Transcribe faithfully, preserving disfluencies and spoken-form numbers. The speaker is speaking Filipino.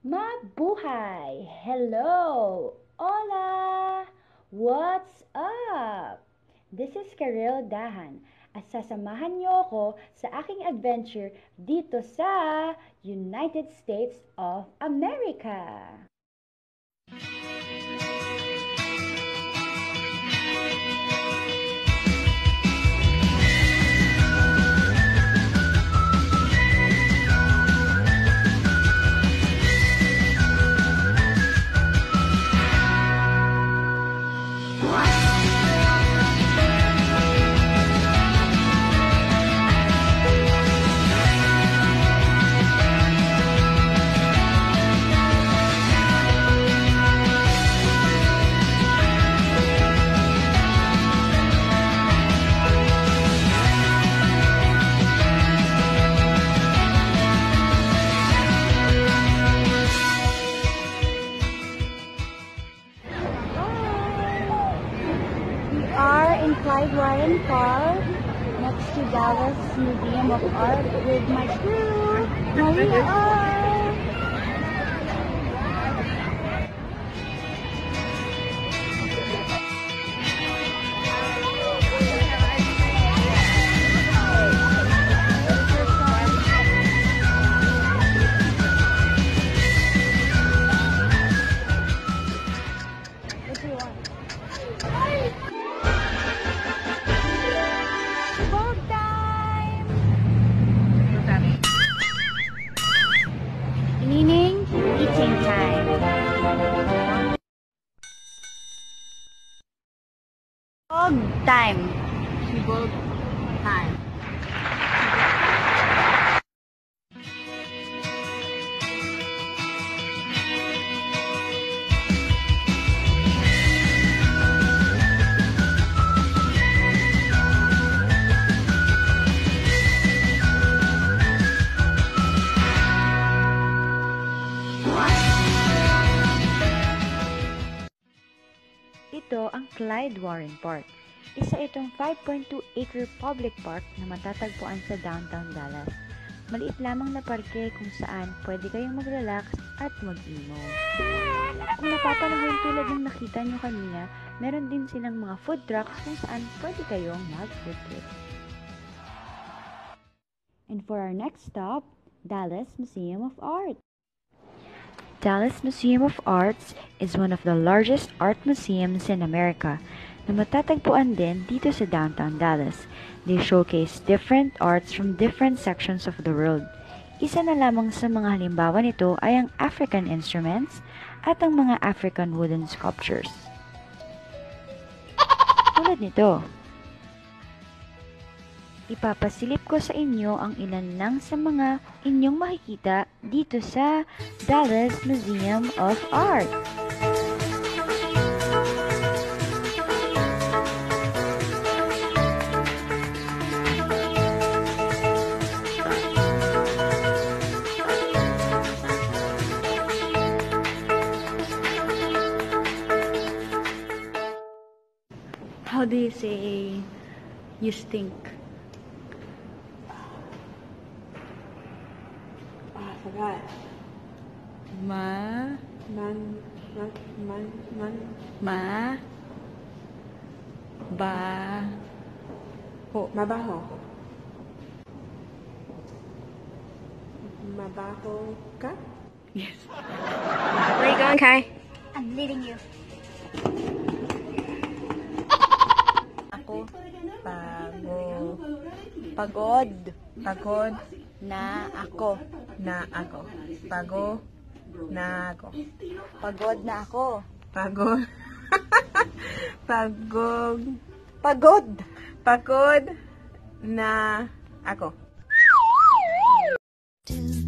Mabuhay! Hello! Hola! What's up? This is Karel Dahan at sasamahan niyo ako sa aking adventure dito sa United States of America. Ryan Park next to Dallas Museum of Art with my crew. Here we are. What do you want? Meaning eating time. Vlog time. Vlog time. Ito ang Clyde Warren Park. Isa itong five point two acre public park na matatagpuan sa downtown Dallas. Maliit lamang na parke kung saan pwede kayong mag-relax at mag-emo. Kung napapanahon tulad ng nakita nyo kanina, meron din silang mga food trucks kung saan pwede kayong mag-food trip. And for our next stop, Dallas Museum of Art. Dallas Museum of Arts is one of the largest art museums in America na matatagpuan din dito sa downtown Dallas. They showcase different arts from different sections of the world. Isa na lamang sa mga halimbawa nito ay ang African instruments at ang mga African wooden sculptures. Tulad nito. Ipapasilip ko sa inyo ang ilan lang sa mga inyong makikita dito sa Dallas Museum of Art. How do you say you stink? Forgot. Ma. Man, man, man, man. Ma. Ba. Ho. Mabaho. Mabaho ka? Yes. Where are you going, Kai? I'm leading you. Ako. Pagod. Pagod. Pagod Na ako. na ako. Pagod na ako. Pagod na ako. Pagod. Pagod. Pagod. Pagod na ako.